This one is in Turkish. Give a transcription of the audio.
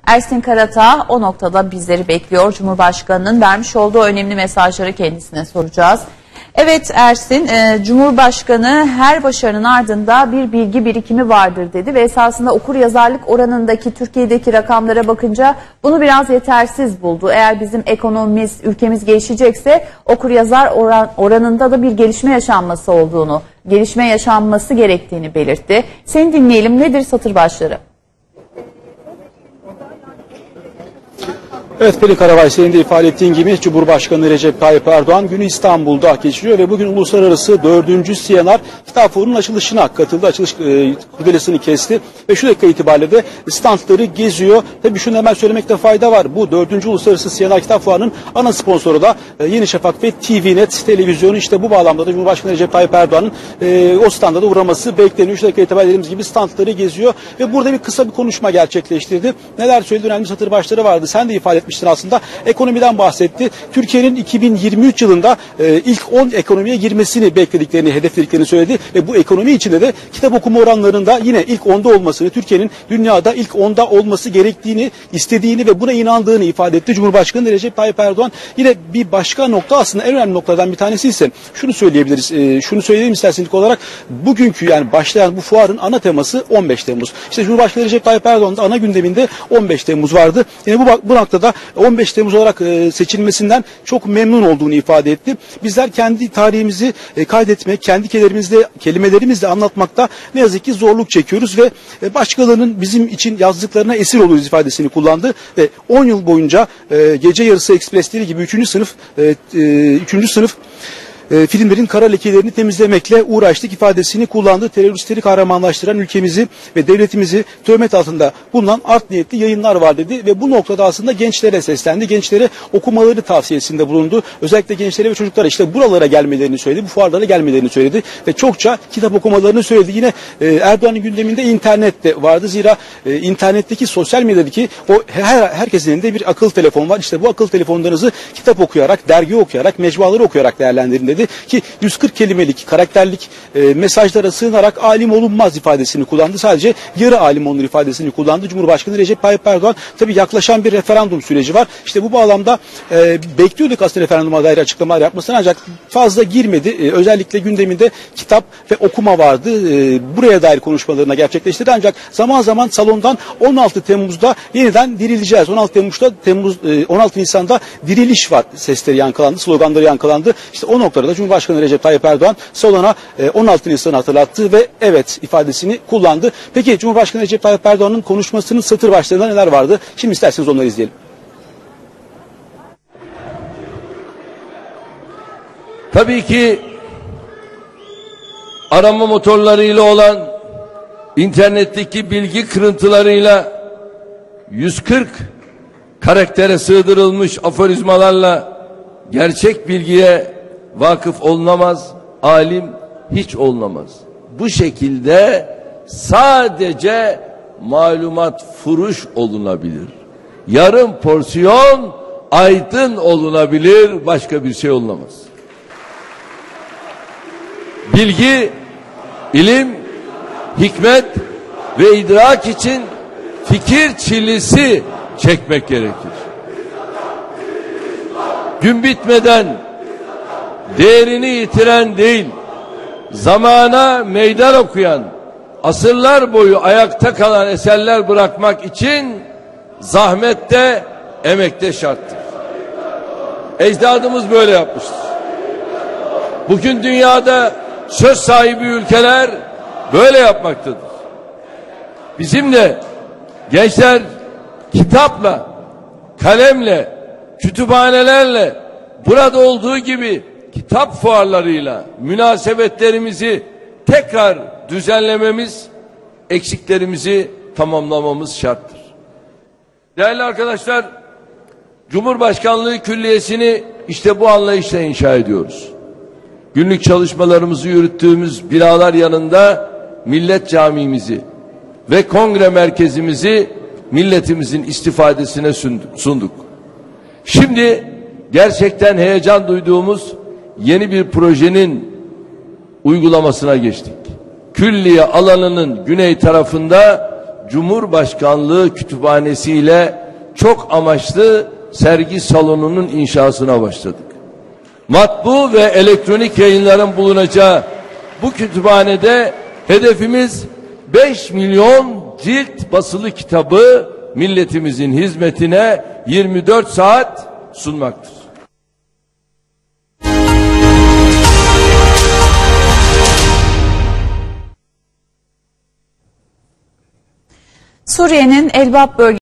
Ersin Karatağ o noktada bizleri bekliyor. Cumhurbaşkanının vermiş olduğu önemli mesajları kendisine soracağız. Evet Ersin, Cumhurbaşkanı her başarının ardında bir bilgi birikimi vardır dedi ve esasında okuryazarlık oranındaki Türkiye'deki rakamlara bakınca bunu biraz yetersiz buldu. Eğer bizim ekonomimiz, ülkemiz gelişecekse okuryazar oranında da bir gelişme yaşanması gerektiğini belirtti. Seni dinleyelim, nedir satır başları? Evet Pelin Karabay, senin de ifade ettiğin gibi Cumhurbaşkanı Recep Tayyip Erdoğan günü İstanbul'da geçiriyor ve bugün uluslararası 4. CNR Kitap Fuarı'nın açılışına katıldı. Açılış kurdelesini kesti ve şu dakika itibariyle de standları geziyor. Tabii şunu hemen söylemekte fayda var. Bu 4. Uluslararası CNR Kitap Fuarı'nın ana sponsoru da Yeni Şafak ve TVNet televizyonu. İşte bu bağlamda da Cumhurbaşkanı Recep Tayyip Erdoğan'ın o standa da uğraması bekleniyor. Şu dakika itibariyle dediğimiz gibi standları geziyor ve burada kısa bir konuşma gerçekleştirdi. Neler söyledi, önemli satır başları vardı. Sen de ifade etmiştin aslında. Ekonomiden bahsetti. Türkiye'nin 2023 yılında ilk 10 ekonomiye girmesini beklediklerini, hedeflediklerini söyledi ve bu ekonomi içinde de kitap okuma oranlarında yine ilk 10'da olmasını, Türkiye'nin dünyada ilk 10'da olması gerektiğini, istediğini ve buna inandığını ifade etti. Cumhurbaşkanı Recep Tayyip Erdoğan yine bir başka nokta, aslında en önemli noktalardan bir tanesi ise şunu söyleyebiliriz. Şunu söyleyelim istersen ilk olarak, bugünkü yani başlayan bu fuarın ana teması 15 Temmuz. İşte Cumhurbaşkanı Recep Tayyip Erdoğan'ın ana gündeminde 15 Temmuz vardı. Yine bu noktada 15 Temmuz olarak seçilmesinden çok memnun olduğunu ifade etti. Bizler kendi tarihimizi kaydetmek, kendi kelimelerimizle anlatmakta ne yazık ki zorluk çekiyoruz ve başkalarının bizim için yazdıklarına esir oluyoruz ifadesini kullandı ve 10 yıl boyunca gece yarısı ekspresleri gibi 3. sınıf filmlerin kara lekelerini temizlemekle uğraştık ifadesini kullandı. Teröristleri kahramanlaştıran ülkemizi ve devletimizi töhmet altında bulunan art niyetli yayınlar var dedi ve bu noktada aslında gençlere seslendi. Gençlere okumaları tavsiyesinde bulundu. Özellikle gençlere ve çocuklara işte buralara gelmelerini söyledi. Bu fuarlara gelmelerini söyledi ve çokça kitap okumalarını söyledi. Yine Erdoğan'ın gündeminde internet de vardı. Zira internetteki, sosyal medyadaki herkesin elinde bir akıl telefon var. İşte bu akıl telefonlarınızı kitap okuyarak, dergi okuyarak, mecmuaları okuyarak değerlendirin dedi. Ki 140 kelimelik, karakterlik mesajlara sığınarak alim olunmaz ifadesini kullandı. Sadece yarı alim olunur ifadesini kullandı. Cumhurbaşkanı Recep Tayyip Erdoğan, tabii yaklaşan bir referandum süreci var. İşte bu bağlamda bekliyorduk aslında referanduma dair açıklamalar yapmasını, ancak fazla girmedi. Özellikle gündeminde kitap ve okuma vardı. Buraya dair konuşmalarına gerçekleştirdi. Ancak zaman zaman salondan 16 Temmuz'da yeniden dirileceğiz. 16 Nisan'da diriliş var sesleri yankılandı, sloganları yankılandı. İşte o noktada Cumhurbaşkanı Recep Tayyip Erdoğan salona 16 Nisan'ı hatırlattı ve evet ifadesini kullandı. Peki Cumhurbaşkanı Recep Tayyip Erdoğan'ın konuşmasının satır başlarında neler vardı? Şimdi isterseniz onları izleyelim. Tabii ki arama motorlarıyla olan internetteki bilgi kırıntılarıyla 140 karaktere sığdırılmış aforizmalarla gerçek bilgiye vakıf olunamaz, alim hiç olunamaz. Bu şekilde sadece malumat furuş olunabilir. Yarım porsiyon aydın olunabilir, başka bir şey olunamaz. Bilgi, ilim, hikmet ve idrak için fikir çilesi çekmek gerekir. Gün bitmeden değerini yitiren değil, zamana meydan okuyan, asırlar boyu ayakta kalan eserler bırakmak için zahmette, emekte şarttır. Ecdadımız böyle yapmıştır. Bugün dünyada söz sahibi ülkeler böyle yapmaktadır. Bizim de gençler kitapla, kalemle, kütüphanelerle, burada olduğu gibi kitap fuarlarıyla münasebetlerimizi tekrar düzenlememiz, eksiklerimizi tamamlamamız şarttır. Değerli arkadaşlar, Cumhurbaşkanlığı Külliyesi'ni işte bu anlayışla inşa ediyoruz. Günlük çalışmalarımızı yürüttüğümüz binalar yanında Millet Camimizi ve Kongre Merkezimizi milletimizin istifadesine sunduk. Şimdi gerçekten heyecan duyduğumuz yeni bir projenin uygulamasına geçtik. Külliye alanının güney tarafında Cumhurbaşkanlığı Kütüphanesi'yle çok amaçlı sergi salonunun inşasına başladık. Matbu ve elektronik yayınların bulunacağı bu kütüphanede hedefimiz 5 milyon cilt basılı kitabı milletimizin hizmetine 24 saat sunmaktır. Suriye'nin Elbap bölgesinde